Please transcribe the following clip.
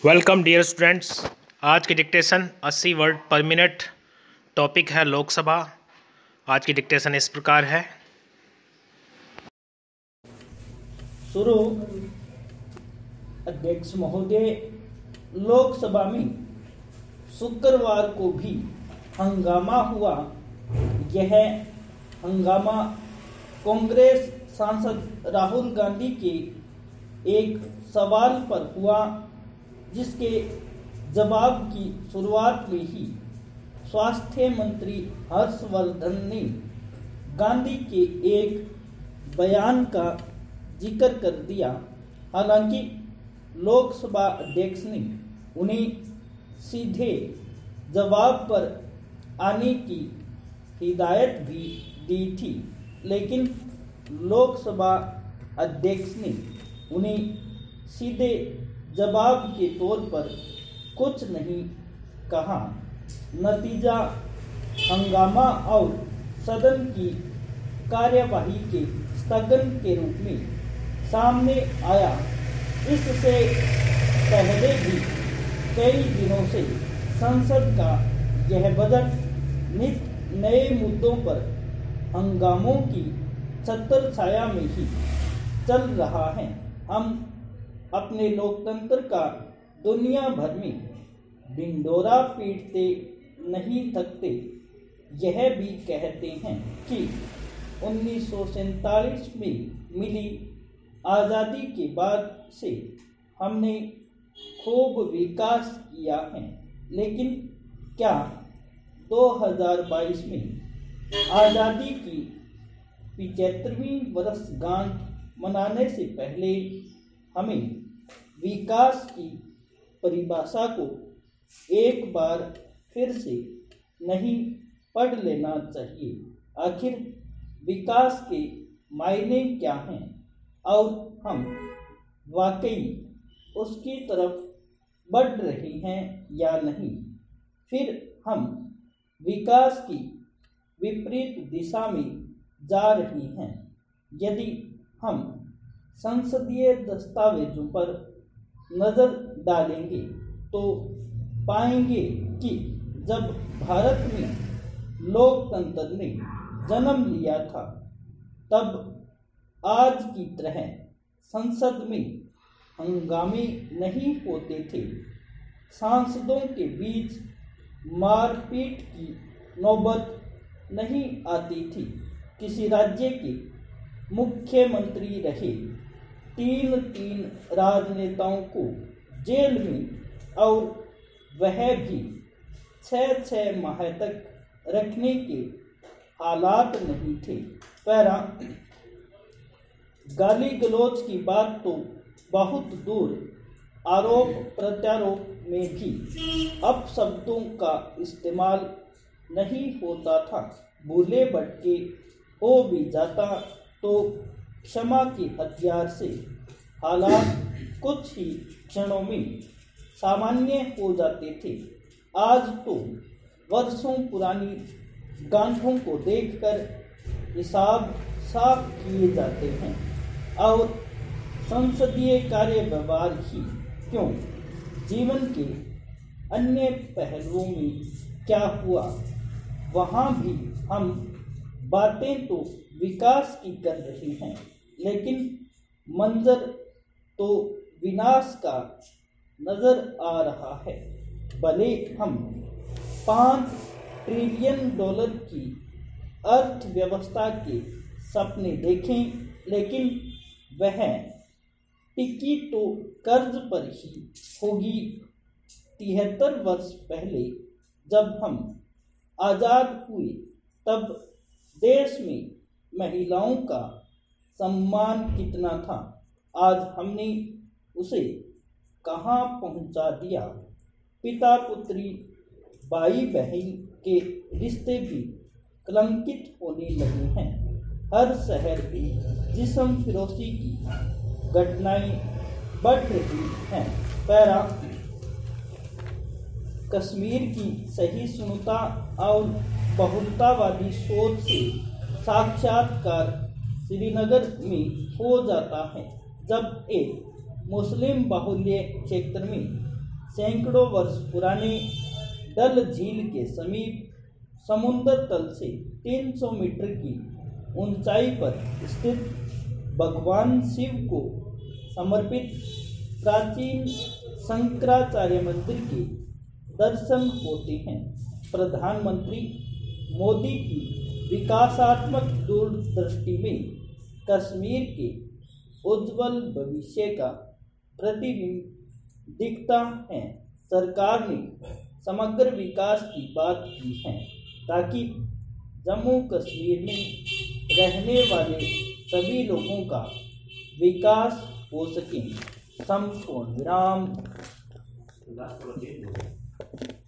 Welcome dear students. आज की dictation 80 word per minute. Topic है लोकसभा। आज की डिक्टेशन इस प्रकार है। शुरू। अध्यक्ष महोदय, लोकसभा में शुक्रवार को भी हंगामा हुआ। यह हंगामा कांग्रेस सांसद राहुल गांधी के एक सवाल पर हुआ, जिसके जवाब की शुरुआत में ही स्वास्थ्य मंत्री हर्षवर्धन ने गांधी के एक बयान का जिक्र कर दिया। हालांकि लोकसभा अध्यक्ष ने उन्हें सीधे जवाब पर आने की हिदायत भी दी थी, लेकिन लोकसभा अध्यक्ष ने उन्हें सीधे जवाब के तौर पर कुछ नहीं कहा। नतीजा हंगामा और सदन की कार्यवाही के स्थगन के रूप में सामने आया। इससे पहले भी कई दिनों से संसद का यह बजट नित नए मुद्दों पर हंगामों की छत्र छाया में ही चल रहा है। हम अपने लोकतंत्र का दुनिया भर में ढिंढोरा पीटते नहीं थकते। यह भी कहते हैं कि 1947 में मिली आज़ादी के बाद से हमने खूब विकास किया है, लेकिन क्या 2022 में आज़ादी की 75वीं वर्षगांठ मनाने से पहले हमें विकास की परिभाषा को एक बार फिर से नहीं पढ़ लेना चाहिए? आखिर विकास के मायने क्या हैं और हम वाकई उसकी तरफ बढ़ रहे हैं या नहीं? फिर हम विकास की विपरीत दिशा में जा रहे हैं। यदि हम संसदीय दस्तावेजों पर नजर डालेंगे तो पाएंगे कि जब भारत में लोकतंत्र ने जन्म लिया था, तब आज की तरह संसद में हंगामे नहीं होते थे। सांसदों के बीच मारपीट की नौबत नहीं आती थी। किसी राज्य के मुख्यमंत्री रहे 3 राजनेताओं को जेल में, और वह भी 6 माह तक रखने के हालात नहीं थे। पैरा गाली गलौज की बात तो बहुत दूर, आरोप प्रत्यारोप में भी अपशब्दों का इस्तेमाल नहीं होता था। भूले भटके हो भी जाता तो क्षमा के हथियार से हालात कुछ ही क्षणों में सामान्य हो जाते थे। आज तो वर्षों पुरानी गांठों को देखकर हिसाब साफ किए जाते हैं, और संसदीय कार्य व्यवहार ही क्यों, जीवन के अन्य पहलुओं में क्या हुआ, वहाँ भी हम बातें तो विकास की कर रहे हैं, लेकिन मंजर तो विनाश का नजर आ रहा है। भले हम $5 ट्रिलियन की अर्थव्यवस्था के सपने देखें, लेकिन वह टिकी तो कर्ज पर ही होगी। 73 वर्ष पहले जब हम आज़ाद हुए, तब देश में महिलाओं का सम्मान कितना था? आज हमने उसे कहाँ पहुँचा दिया? पिता पुत्री, भाई बहन के रिश्ते भी कलंकित होने लगे हैं। हर शहर में जिस्म फिरोशी की घटनाएं बढ़ रही हैं। पैरा कश्मीर की सहिष्णुता और बहुलतावादी सोच से साक्षात्कार श्रीनगर में हो जाता है, जब एक मुस्लिम बाहुल्य क्षेत्र में सैकड़ों वर्ष पुराने डल झील के समीप समुद्र तल से 300 मीटर की ऊंचाई पर स्थित भगवान शिव को समर्पित प्राचीन शंकराचार्य मंदिर के दर्शन होते हैं। प्रधानमंत्री मोदी की विकासात्मक दूरदृष्टि में कश्मीर के उज्जवल भविष्य का प्रतिबिंब दिखता है। सरकार ने समग्र विकास की बात की है ताकि जम्मू कश्मीर में रहने वाले सभी लोगों का विकास हो सके। संपूर्ण विराम।